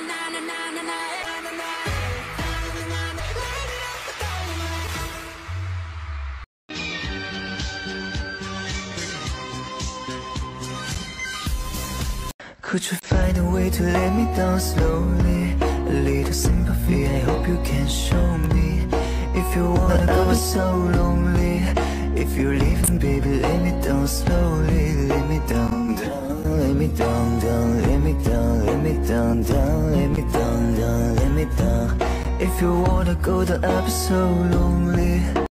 Could you find a way to let me down slowly? A little sympathy, I hope you can show me. If you wanna go, but so lonely. If you're leaving, baby, let me down slowly. Let me down, down, let me down, down, let me down, let me down, down, let me down, down, let me down. If you wanna go, then I'll be so lonely.